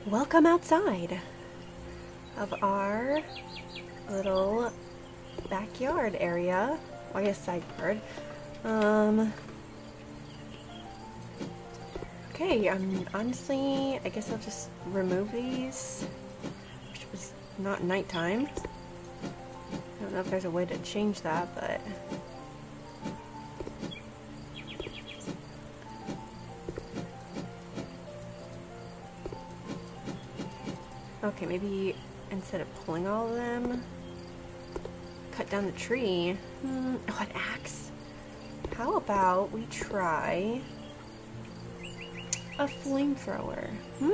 Welcome outside of our little backyard area. Well, I guess side yard. Okay, honestly, I guess I'll just remove these. Which was not nighttime. I don't know if there's a way to change that, but... Okay, maybe instead of pulling all of them, cut down the tree. Oh, an axe. How about we try a flamethrower?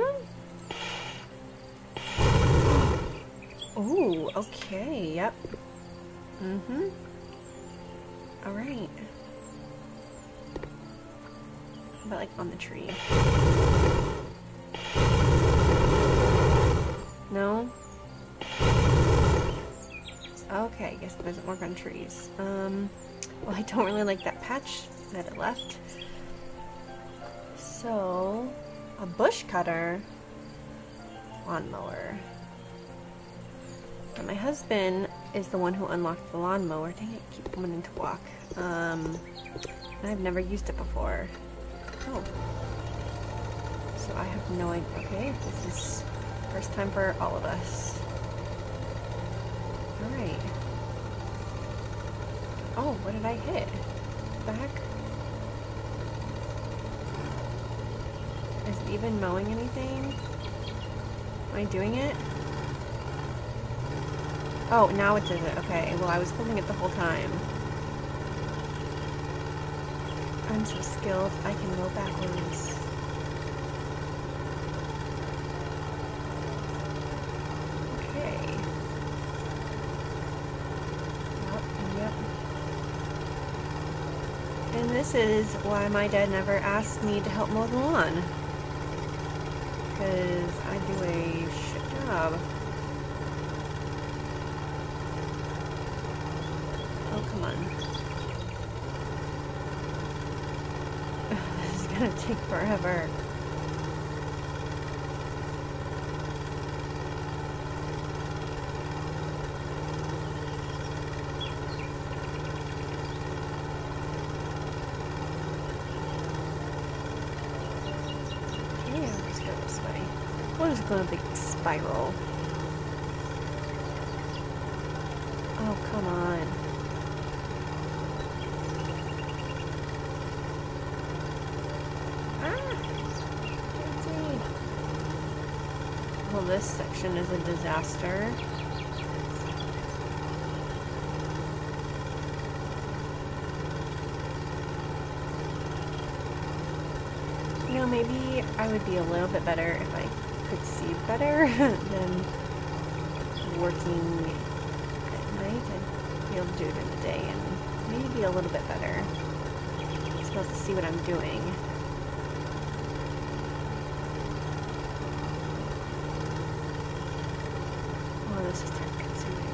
Oh, okay, yep. Alright. How about like on the tree? No? Okay, I guess it doesn't work on trees. Well, I don't really like that patch that it left. So, a bush cutter lawnmower. And my husband is the one who unlocked the lawnmower. Dang it, I keep wanting to walk. And I've never used it before. Oh. So I have no idea. Okay, this is first time for all of us. Alright. Oh, what did I hit? What the heck? Is it even mowing anything? Am I doing it? Oh, now it does it. Okay, well I was holding it the whole time. I'm so skilled, I can go backwards. And this is why my dad never asked me to help mow the lawn. Because I do a shit job. Oh, come on. This is gonna take forever. We'll just go a big spiral. Oh, come on. Ah! Can't see. Well, this section is a disaster. You know, maybe I would be a little bit better if I could see better than working at night. I'd be able to do it in the day and maybe be a little bit better. I'm supposed to see what I'm doing. Oh, this is time consuming.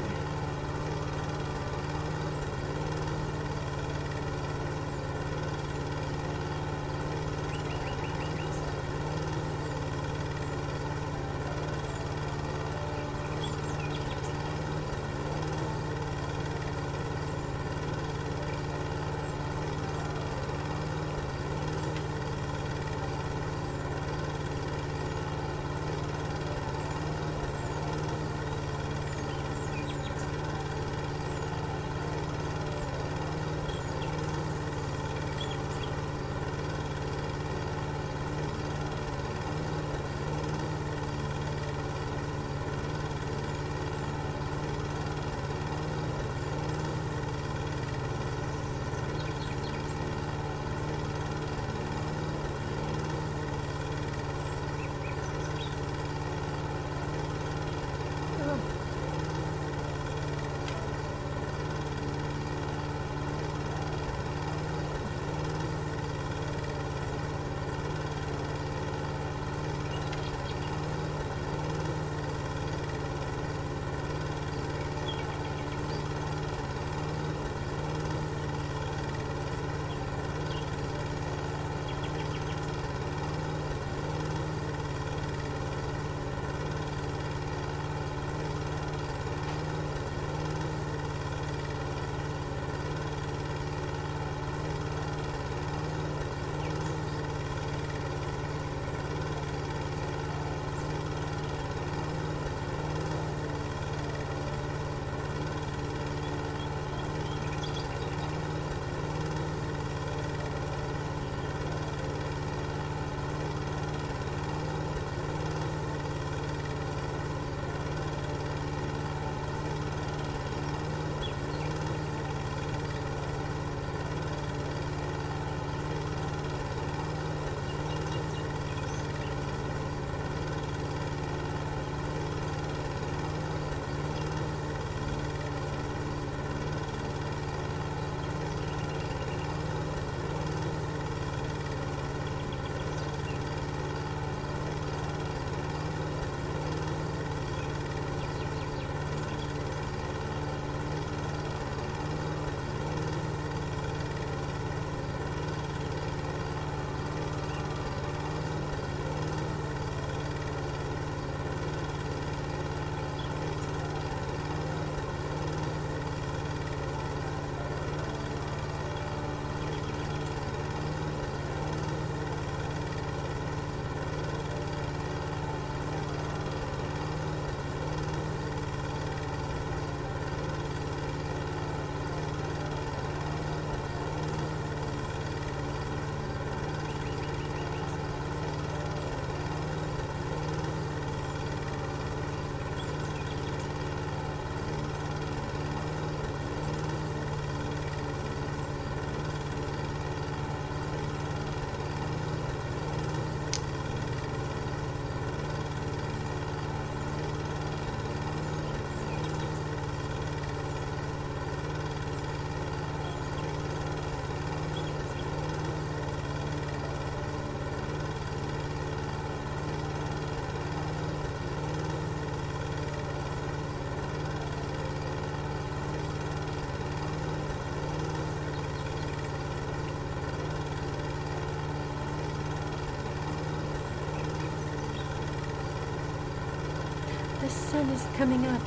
The sun is coming up.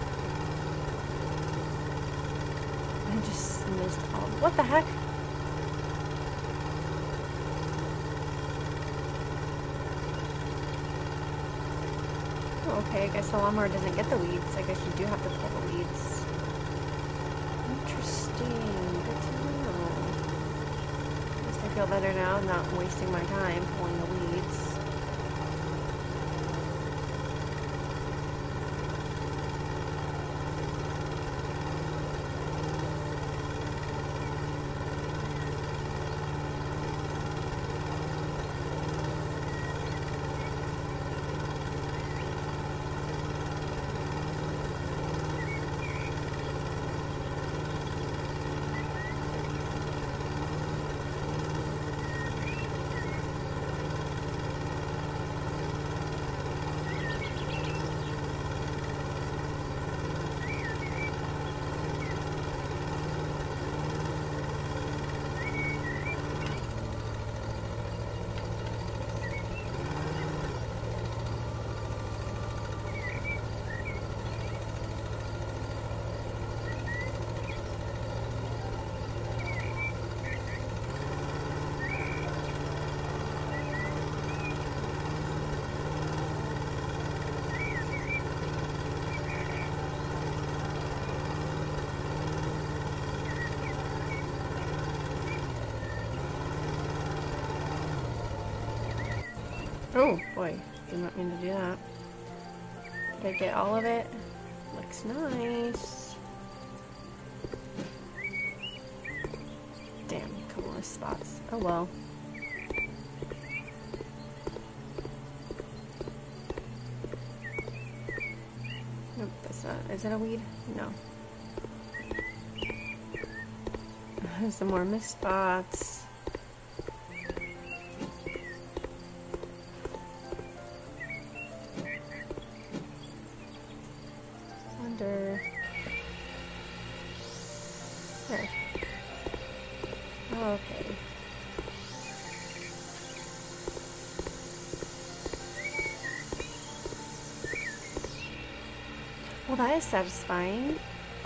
I just missed all. What the heck? Oh, okay, I guess the lawnmower doesn't get the weeds. I guess you do have to pull the weeds. Interesting. Good to know. At least I feel better now. I'm not wasting my time pulling the weeds. Oh boy, did not mean to do that. Did I get all of it? Looks nice. Damn, a couple of spots. Oh well. Nope, that's not. Is that a weed? No. Some more missed spots. There. Okay. Well, that is satisfying.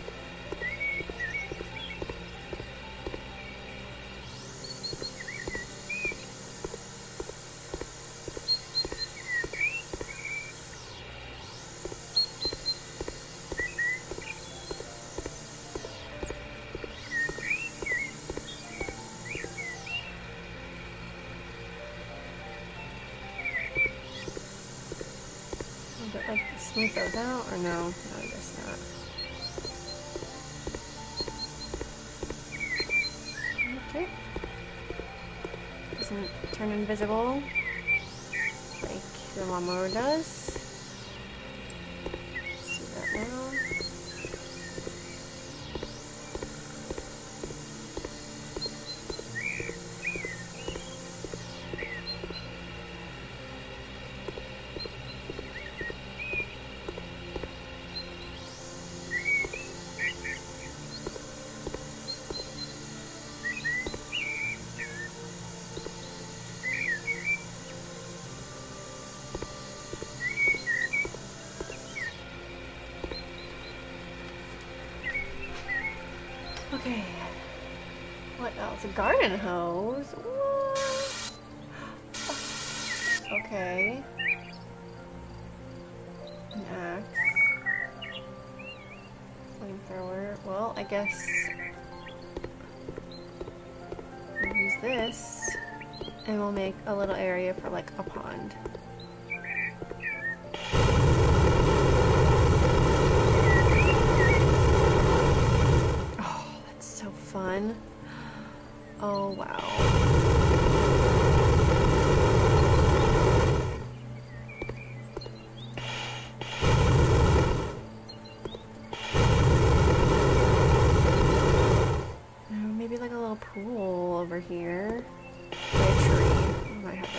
Like smooth those out or no? No, I guess not. Okay. Doesn't turn invisible like the lawnmower does. See that now. Okay. What else? A garden hose? What? Okay. An axe. Flamethrower. Well, I guess we'll use this and we'll make a little area for like a pond. Fun. Oh wow. Maybe like a little pool over here. By a tree. I might have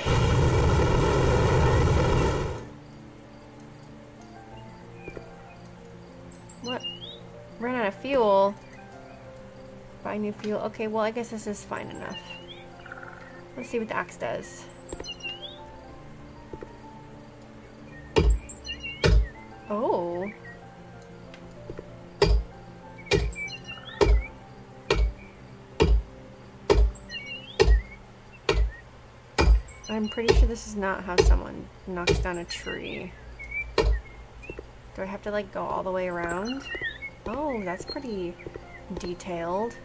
it. What? Ran out of fuel. Buy new fuel. Okay, well I guess this is fine enough. Let's see what the axe does. Oh. I'm pretty sure this is not how someone knocks down a tree. Do I have to like go all the way around? Oh, that's pretty detailed.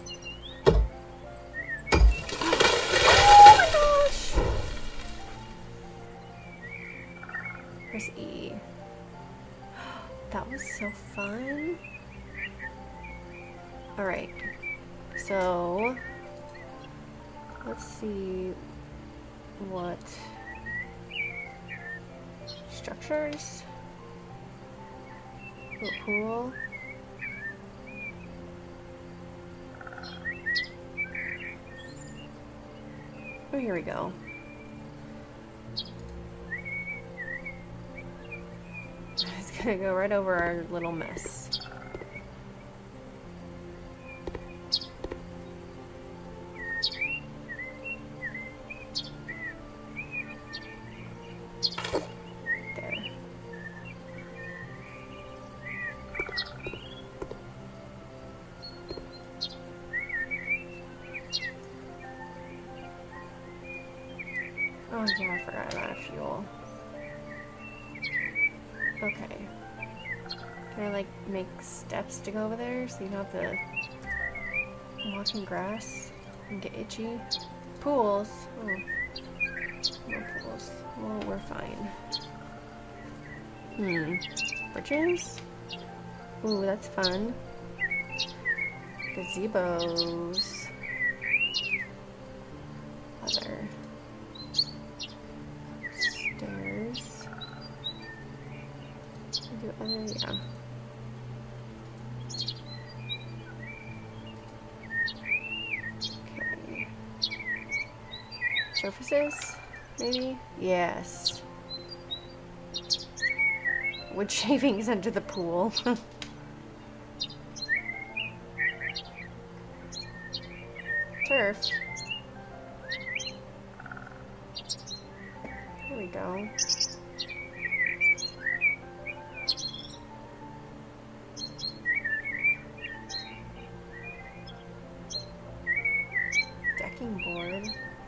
Oh my gosh! Press E. That was so fun. Alright. So let's see what structures. Oh, pool. Oh, here we go. It's gonna go right over our little mess. There. Oh yeah, I forgot about fuel. Okay. Can I like make steps to go over there so you don't have to walk in grass and get itchy? Pools. Oh. More pools. Well, we're fine. Bridges? Ooh, that's fun. Gazebos. Other. Stairs. Do other, yeah. Okay. Surfaces? Maybe? Yes. Wood shavings under the pool. Turf. There we go. Decking board.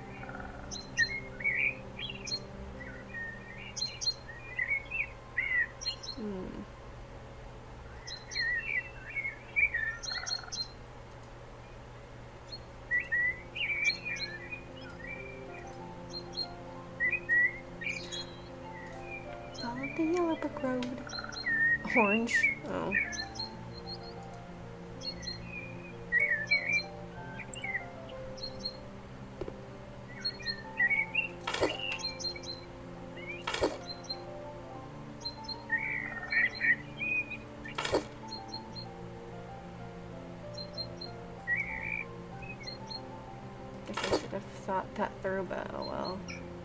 Follow the yellow brick road. Orange. Oh. Guess I should have thought that through, but oh well.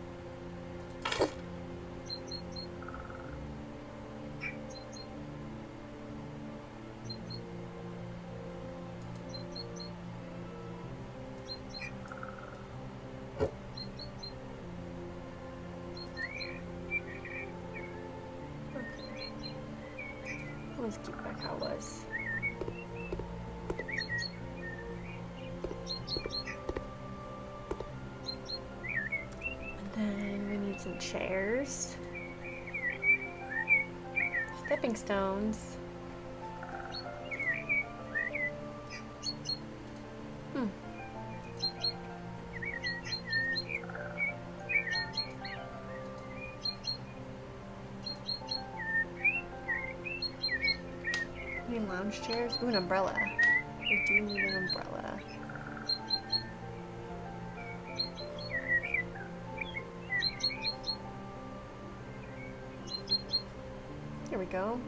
Let's keep back how it was. And then we need some chairs. Stepping stones. Need lounge chairs? Ooh, an umbrella. We do need an umbrella. Here we go.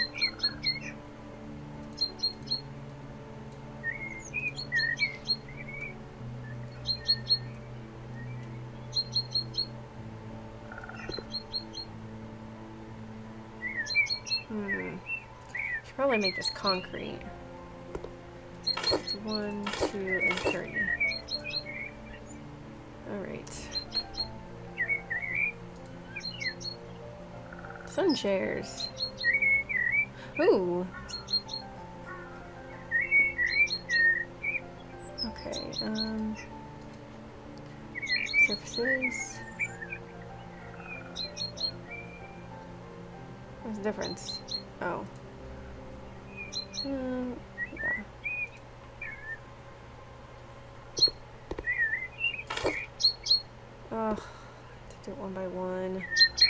Should probably make this concrete. It's 1, 2, and 3. Alright. Sun chairs. Ooh. Okay, surfaces. What's the difference? Oh. Yeah. Ugh. To do it one by one.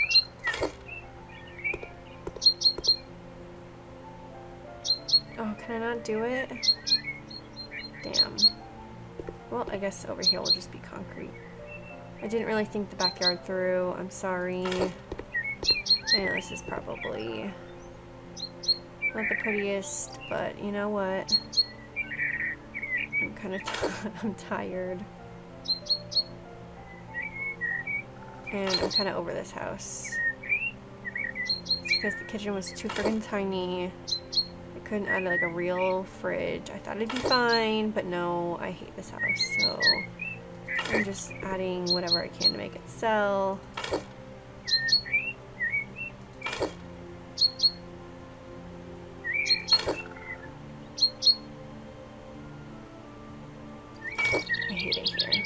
Oh, can I not do it? Damn. Well, I guess over here will just be concrete. I didn't really think the backyard through. I'm sorry. I know this is probably not the prettiest, but you know what? I'm kind of I'm tired. And I'm kind of over this house. It's because the kitchen was too friggin' tiny. I couldn't add like a real fridge. I thought it'd be fine, but no, I hate this house, so I'm just adding whatever I can to make it sell. I hate it here.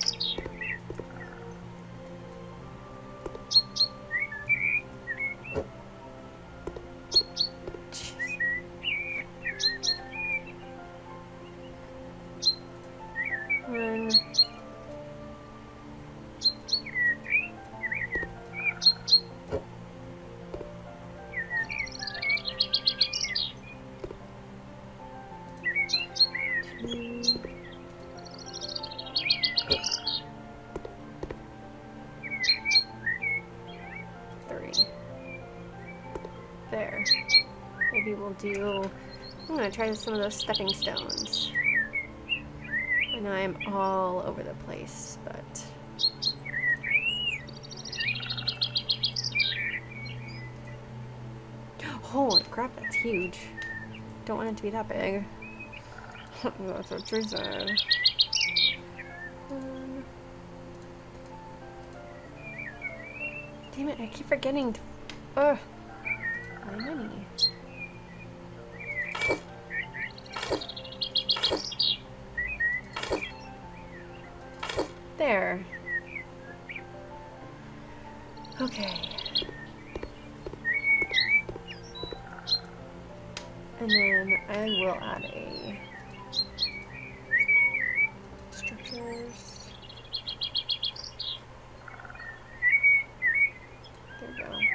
There. Maybe we'll do... I'm gonna try some of those stepping stones. I know I'm all over the place, but... Holy crap, that's huge. Don't want it to be that big. That's what she said. Damn it, I keep forgetting to... Ugh. My money. There. Okay. And then I will add a structures. There we go.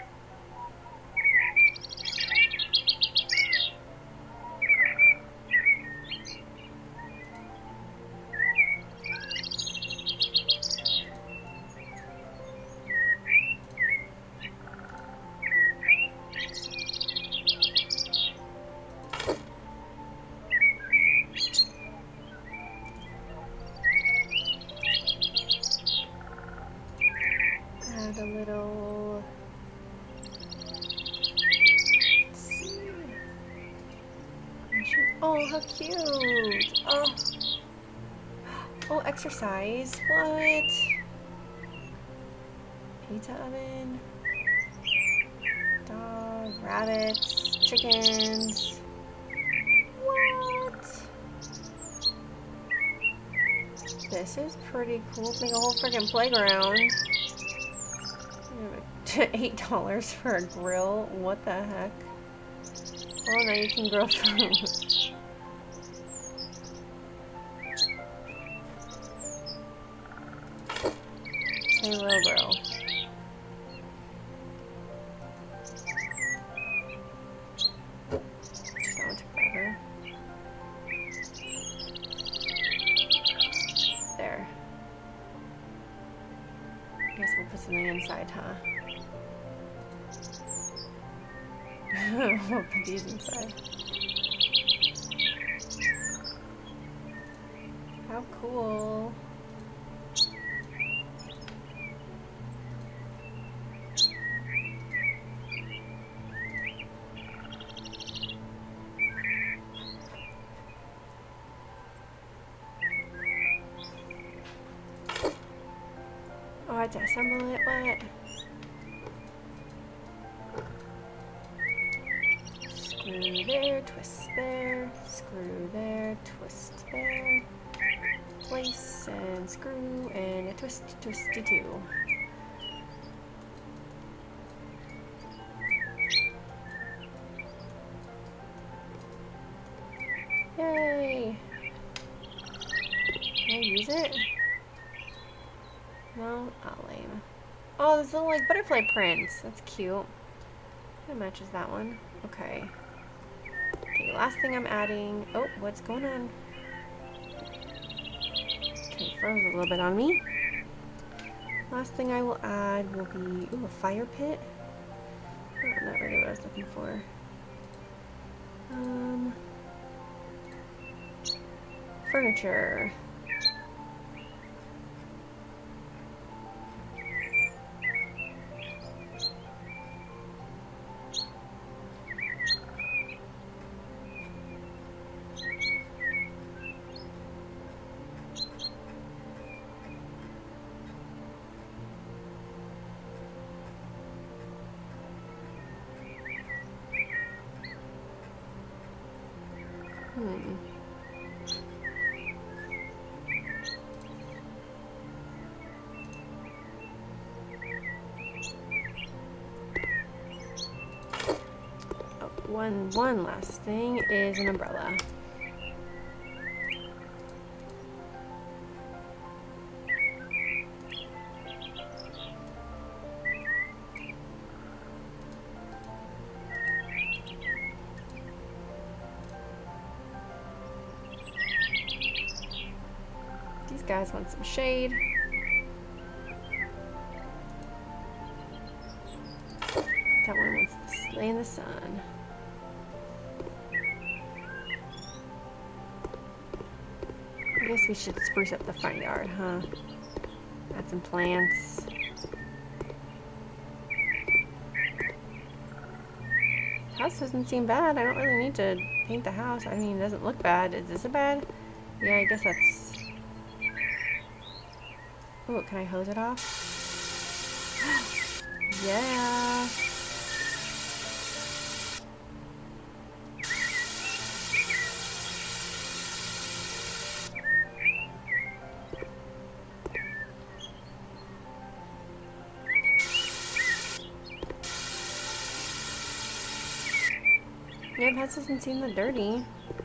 A little, let's see. Oh, how cute! Oh, exercise. What? Pizza oven. Dog, rabbits, chickens. What? This is pretty cool. Make a whole freaking playground. $8 for a grill? What the heck? Oh, now you can grow food. They will grow. That one took forever. There. I guess we'll put something inside, huh? We'll put these inside. How cool. Oh, I had to assemble it? What? Screw there, twist there, screw there, twist there, place and screw, and a twisty two. Yay! Can I use it? No? Oh, lame. Oh, there's little like butterfly prints. That's cute. That matches that one. Okay. Okay, last thing I'm adding. Oh, what's going on? Okay, froze a little bit on me. Last thing I will add will be, ooh, a fire pit. Oh, not really what I was looking for. Furniture. One last thing is an umbrella. These guys want some shade. That one wants to lay in the sun. I guess we should spruce up the front yard, huh? Add some plants. House doesn't seem bad. I don't really need to paint the house. I mean, it doesn't look bad. Is this a bad? Yeah, I guess that's... Oh, can I hose it off? Yeah. Yeah, the house doesn't seem that dirty.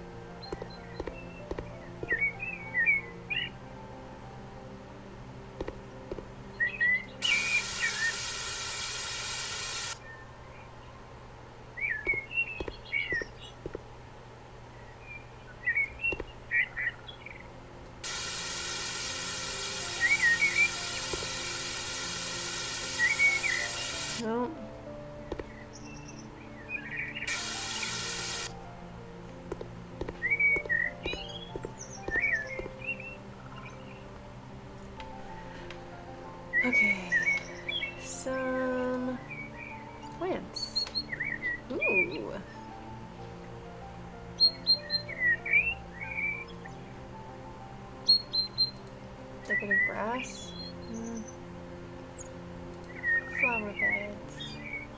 No. Okay, some plants. Ooh. Decorative grass. Flower beds.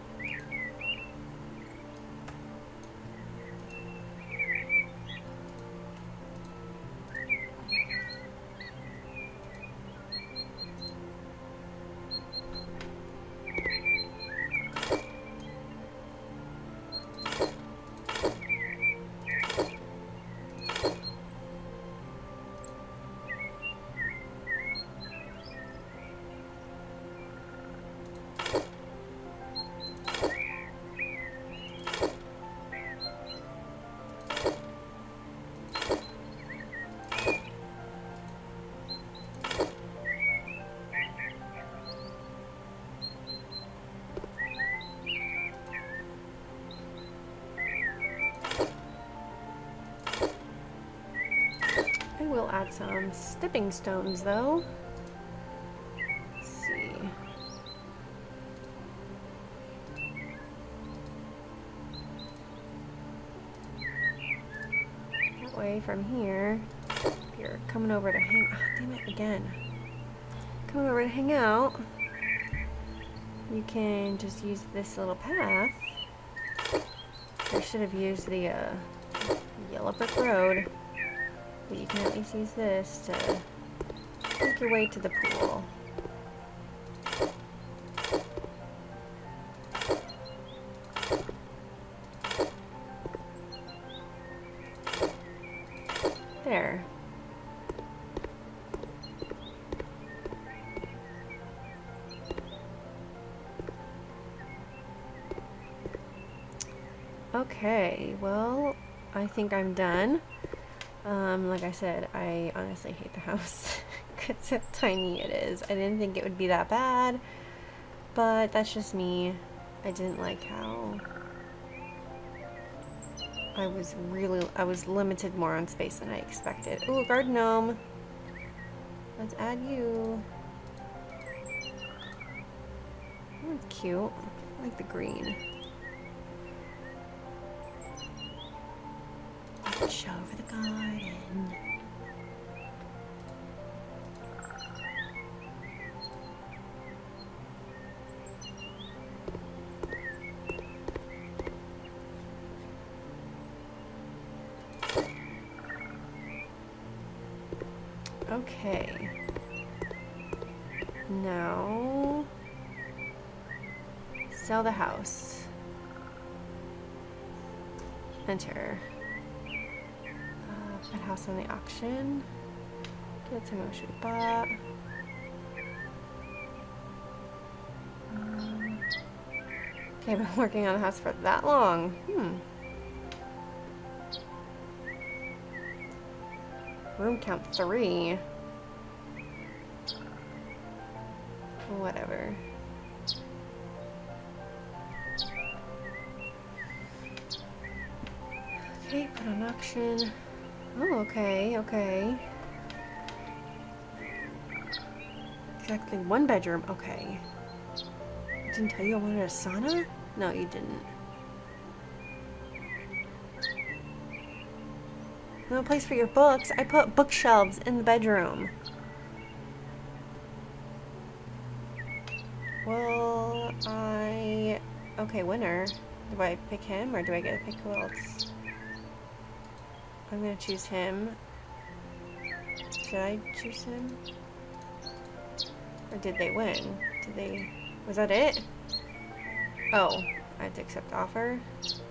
I will add some stepping stones though. Let's see. That way from here, if you're coming over to hang, oh, damn it again. Coming over to hang out, you can just use this little path I should have used the yellow brick road, but you can at least use this to make your way to the pool. There. Okay, well, I think I'm done. Like I said, I honestly hate the house because how tiny it is. I didn't think it would be that bad, but that's just me. I didn't like how I was limited more on space than I expected. Ooh, a garden gnome. Let's add you. Oh, it's cute. I like the green. Show over the garden. Okay. Now, sell the house. Enter. Put house on the auction. Get some what should be bought. Okay, I've been working on the house for that long. Room count 3. Whatever. Okay, put on auction. Oh, okay, okay. Exactly 1 bedroom, okay. I didn't tell you I wanted a sauna? No, you didn't. No place for your books. I put bookshelves in the bedroom. Well, okay, winner. Do I pick him or do I get to pick who else? I'm gonna choose him. Should I choose him? Or did they win? Was that it? Oh, I had to accept offer.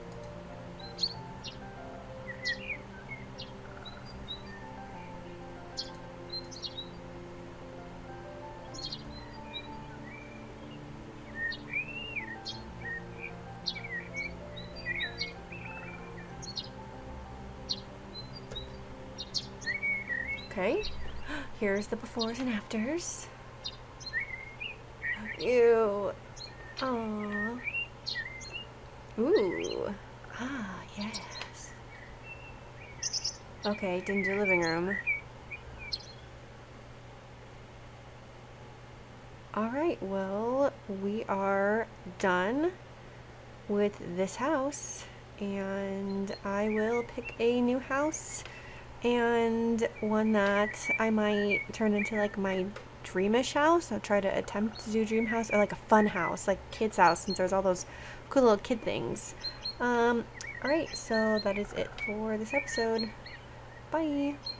Okay, here's the befores and afters. Ew. Aww. Ooh. Ah, yes. Okay, didn't do living room. Alright, well, we are done with this house. And I will pick a new house. And one that I might turn into like my dreamish house. I'll try to attempt to do dream house or like a fun house, like kids house, since there's all those cool little kid things. Alright, so that is it for this episode. Bye!